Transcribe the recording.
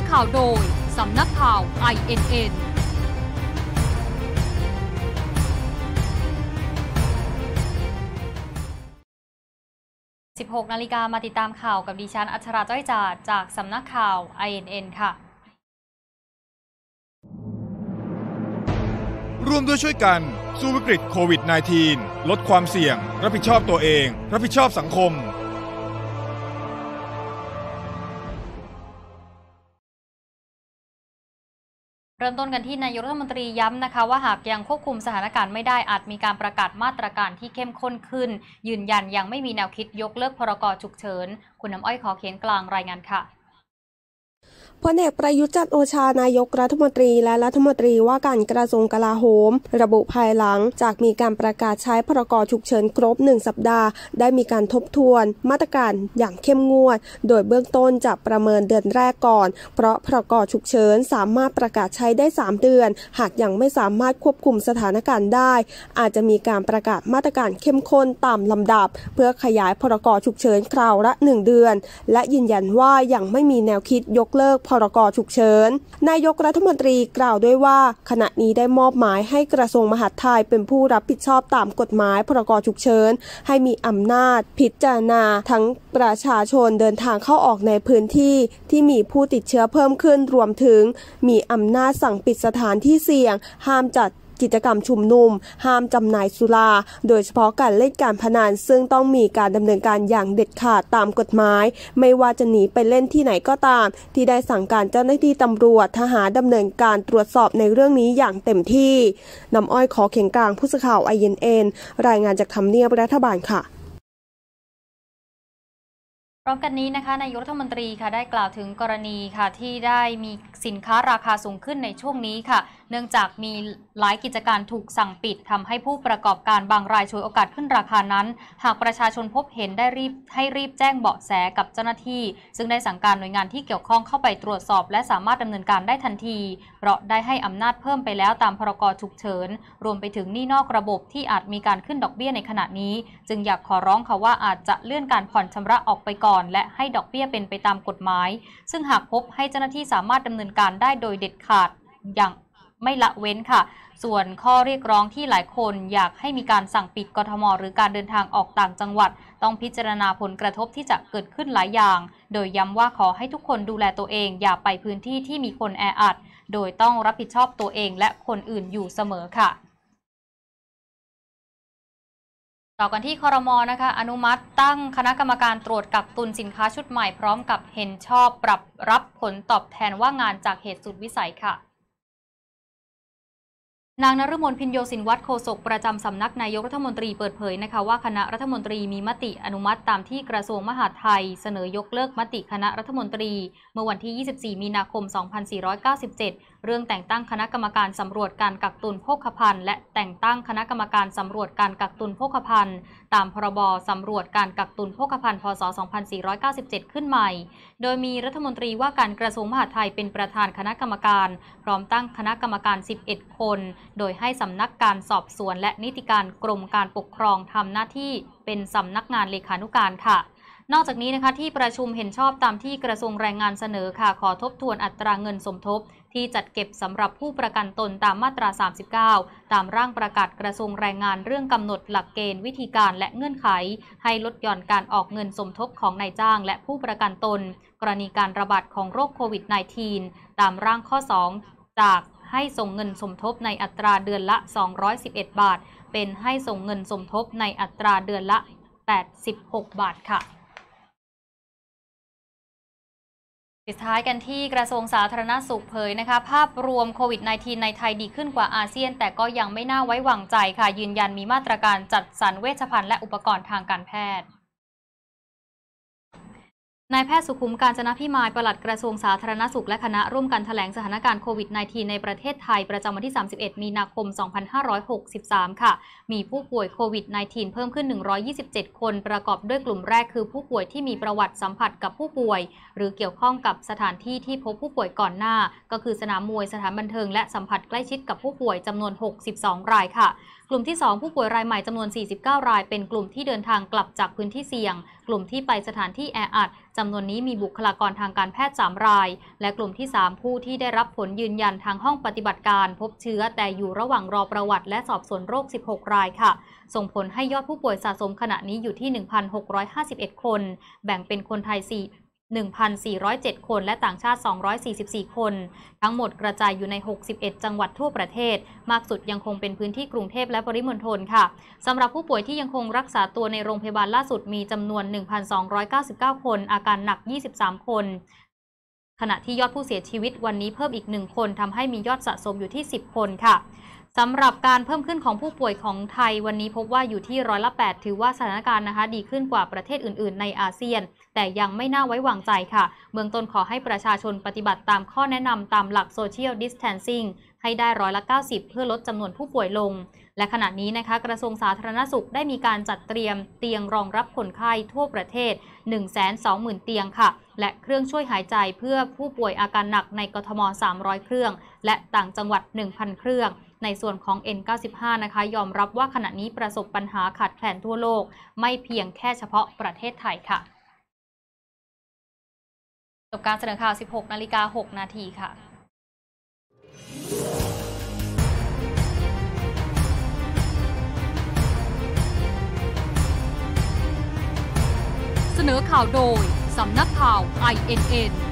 ข่าวโดยสำนักข่าว INN 16 นาฬิกามาติดตามข่าวกับดิฉันอัชราจ้อยจาดจากสำนักข่าว INN ค่ะร่วมด้วยช่วยกันสู้วิกฤตโควิด -19 ลดความเสี่ยงรับผิดชอบตัวเองรับผิดชอบสังคมเริ่มต้นกันที่นายกรัฐมนตรีย้ำนะคะว่าหากยังควบคุมสถานการณ์ไม่ได้อาจมีการประกาศมาตรการที่เข้มข้นขึ้นยืนยันยังไม่มีแนวคิดยกเลิกพรก.ฉุกเฉินคุณน้ำอ้อยขอเขียนกลางรายงานค่ะพลเอกประยุทธ์จันทร์โอชานายกรัฐมนตรีและรัฐมนตรีว่าการกระทรวงกลาโหมระบุภายหลังจากมีการประกาศใช้พรก.ฉุกเฉินครบ1สัปดาห์ได้มีการทบทวนมาตรการอย่างเข้มงวดโดยเบื้องต้นจะประเมินเดือนแรกก่อนเพราะพรก.ฉุกเฉินสามารถประกาศใช้ได้3เดือนหากยังไม่สามารถควบคุมสถานการณ์ได้อาจจะมีการประกาศมาตรการเข้มข้นตามลำดับเพื่อขยายพรก.ฉุกเฉินคราวละ1เดือนและยืนยันว่ายังไม่มีแนวคิดยกเลิกพรก.ฉุกเฉินนายกรัฐมนตรีกล่าวด้วยว่าขณะนี้ได้มอบหมายให้กระทรวงมหาดไทยเป็นผู้รับผิดชอบตามกฎหมายพรก.ฉุกเฉินให้มีอำนาจพิจารณาทั้งประชาชนเดินทางเข้าออกในพื้นที่ที่มีผู้ติดเชื้อเพิ่มขึ้นรวมถึงมีอำนาจสั่งปิดสถานที่เสี่ยงห้ามจัดกิจกรรมชุมนุมห้ามจำหน่ายสุราโดยเฉพาะการเล่นการพนันซึ่งต้องมีการดำเนินการอย่างเด็ดขาดตามกฎหมายไม่ว่าจะหนีไปเล่นที่ไหนก็ตามที่ได้สั่งการเจ้าหน้าที่ตำรวจทหารดำเนินการตรวจสอบในเรื่องนี้อย่างเต็มที่น้ำอ้อยขอเขียนกลางผู้สื่อข่าว INN รายงานจากทำเนียบรัฐบาลค่ะพร้อมกันนี้นะคะนายกรัฐมนตรีค่ะได้กล่าวถึงกรณีค่ะที่ได้มีสินค้าราคาสูงขึ้นในช่วงนี้ค่ะเนื่องจากมีหลายกิจการถูกสั่งปิดทำให้ผู้ประกอบการบางรายฉวยโอกาสขึ้นราคานั้นหากประชาชนพบเห็นได้รีบแจ้งเบาะแสกับเจ้าหน้าที่ซึ่งได้สั่งการหน่วยงานที่เกี่ยวข้องเข้าไปตรวจสอบและสามารถดำเนินการได้ทันทีเพราะได้ให้อำนาจเพิ่มไปแล้วตามพรก.ฉุกเฉินรวมไปถึงหนี้นอกระบบที่อาจมีการขึ้นดอกเบี้ยในขณะนี้จึงอยากขอร้องค่ะว่าอาจจะเลื่อนการผ่อนชำระออกไปก่อนและให้ดอกเบี้ยเป็นไปตามกฎหมายซึ่งหากพบให้เจ้าหน้าที่สามารถดำเนินการได้โดยเด็ดขาดอย่างไม่ละเว้นค่ะส่วนข้อเรียกร้องที่หลายคนอยากให้มีการสั่งปิดกทม.หรือการเดินทางออกต่างจังหวัดต้องพิจารณาผลกระทบที่จะเกิดขึ้นหลายอย่างโดยย้ำว่าขอให้ทุกคนดูแลตัวเองอย่าไปพื้นที่ที่มีคนแออัดโดยต้องรับผิดชอบตัวเองและคนอื่นอยู่เสมอค่ะต่อกันที่ครม.นะคะอนุมัติตั้งคณะกรรมการตรวจกักตุนสินค้าชุดใหม่พร้อมกับเห็นชอบปรับรับผลตอบแทนว่างงานจากเหตุสุดวิสัยค่ะนางนฤมล พิญโยสินวัฒน์โฆษกประจำสำนักนายกรัฐมนตรีเปิดเผยนะคะว่าคณะรัฐมนตรีมีมติอนุมัติตามที่กระทรวงมหาดไทยเสนอยกเลิกมติคณะรัฐมนตรีเมื่อวันที่ 24 มีนาคม 2497 เรื่องแต่งตั้งคณะกรรมการสำรวจการกักตุนโภคภัณฑ์และแต่งตั้งคณะกรรมการสำรวจการกักตุนโภคภัณฑ์ตามพรบสำรวจการกักตุนโภคภัณฑ์พ.ศ. 2497 ขึ้นใหม่โดยมีรัฐมนตรีว่าการกระทรวงมหาดไทยเป็นประธานคณะกรรมการพร้อมตั้งคณะกรรมการ 11 คนโดยให้สำนักการสอบสวนและนิติการกรมการปกครองทำหน้าที่เป็นสำนักงานเลขานุการค่ะนอกจากนี้นะคะที่ประชุมเห็นชอบตามที่กระทรวงแรงงานเสนอค่ะขอทบทวนอัตราเงินสมทบที่จัดเก็บสำหรับผู้ประกันตนตามมาตรา 39 ตามร่างประกาศกระทรวงแรงงานเรื่องกำหนดหลักเกณฑ์วิธีการและเงื่อนไขให้ลดหย่อนการออกเงินสมทบของนายจ้างและผู้ประกันตนกรณีการระบาดของโรคโควิด -19 ตามร่างข้อ 2 จากให้ส่งเงินสมทบในอัตราเดือนละ211 บาทเป็นให้ส่งเงินสมทบในอัตราเดือนละ86 บาทค่ะปิดท้ายกันที่กระทรวงสาธารณสุขเผยนะคะภาพรวมโควิด -19 ในไทยดีขึ้นกว่าอาเซียนแต่ก็ยังไม่น่าไว้วางใจค่ะยืนยันมีมาตรการจัดสรรเวชภัณฑ์และอุปกรณ์ทางการแพทย์นายแพทย์สุขุมกาญจนพิมายปลัดกระทรวงสาธารณสุขและคณะร่วมกันแถลงสถานการณ์โควิด -19 ในประเทศไทยประจำวันที่ 31 มีนาคม 2563 ค่ะมีผู้ป่วยโควิด -19 เพิ่มขึ้น 127 คนประกอบด้วยกลุ่มแรกคือผู้ป่วยที่มีประวัติสัมผัสกับผู้ป่วยหรือเกี่ยวข้องกับสถานที่ที่พบผู้ป่วยก่อนหน้าก็คือสนามมวยสถานบันเทิงและสัมผัสใกล้ชิดกับผู้ป่วยจำนวน 62 รายค่ะกลุ่มที่ 2 ผู้ป่วยรายใหม่จำนวน 49 รายเป็นกลุ่มที่เดินทางกลับจากพื้นที่เสี่ยงกลุ่มที่ไปสถานที่แออัดจำนวนนี้มีบุคลากรทางการแพทย์3รายและกลุ่มที่3ผู้ที่ได้รับผลยืนยันทางห้องปฏิบัติการพบเชื้อแต่อยู่ระหว่างรอประวัติและสอบสวนโรค16รายค่ะส่งผลให้ยอดผู้ป่วยสะสมขณะนี้อยู่ที่ 1,651 คนแบ่งเป็นคนไทย1,407 คนและต่างชาติ244คนทั้งหมดกระจายอยู่ใน61จังหวัดทั่วประเทศมากสุดยังคงเป็นพื้นที่กรุงเทพและปริมณฑลค่ะสำหรับผู้ป่วยที่ยังคงรักษาตัวในโรงพยาบาลล่าสุดมีจำนวน 1,299 คนอาการหนัก23คนขณะที่ยอดผู้เสียชีวิตวันนี้เพิ่มอีก1คนทำให้มียอดสะสมอยู่ที่10คนค่ะสำหรับการเพิ่มขึ้นของผู้ป่วยของไทยวันนี้พบว่าอยู่ที่8%ถือว่าสถานการณ์ดีขึ้นกว่าประเทศอื่นๆในอาเซียนแต่ยังไม่น่าไว้วางใจค่ะเบื้องต้นขอให้ประชาชนปฏิบัติตามข้อแนะนำตามหลัก Social Distancing ให้ได้90%เพื่อลดจำนวนผู้ป่วยลงและขณะนี้กระทรวงสาธารณสุขได้มีการจัดเตรียมเตียงรองรับคนไข้ทั่วประเทศ 120,000 เตียงค่ะและเครื่องช่วยหายใจเพื่อผู้ป่วยอาการหนักในกทม300เครื่องและต่างจังหวัด 1,000 เครื่องในส่วนของ N95 ยอมรับว่าขณะนี้ประสบปัญหาขาดแคลนทั่วโลกไม่เพียงแค่เฉพาะประเทศไทยค่ะจบการเสนอข่าว 16:06 นาทีค่ะเสนอข่าวโดยสำนักข่าว INN